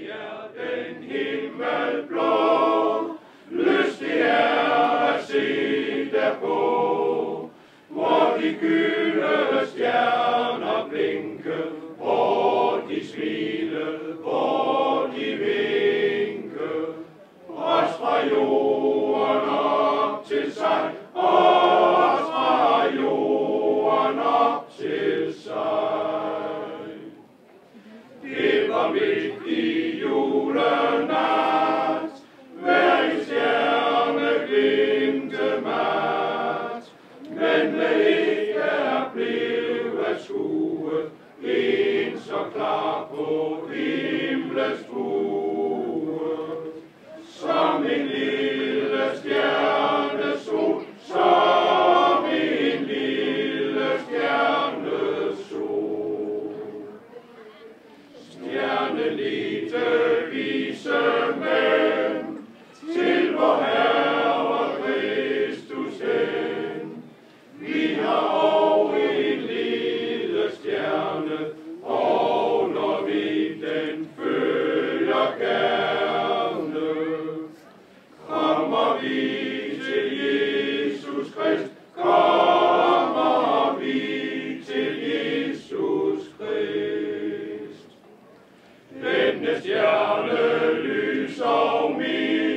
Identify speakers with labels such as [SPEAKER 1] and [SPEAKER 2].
[SPEAKER 1] er den himmel blå, lystig er at se derpå, hvor de gylde stjerner blinke, hvor de smile, hvor de vinke, os fra jorden op til sig, os fra jorden op til sig. Det var midt i julenat, hver en stjerne glimte mat, men med ikke er blevet at skue, en så klar på himlens bue, som en lille stjernesol, som en lille stjernesol. Stjernelite vise mænd, til vor Herre Kristus hen. Vi har og en lille stjerne, og når vi den følger gerne, kommer vi til Jesus Krist, kommer vi til Jesus Krist. Denne stjerne lyser mild,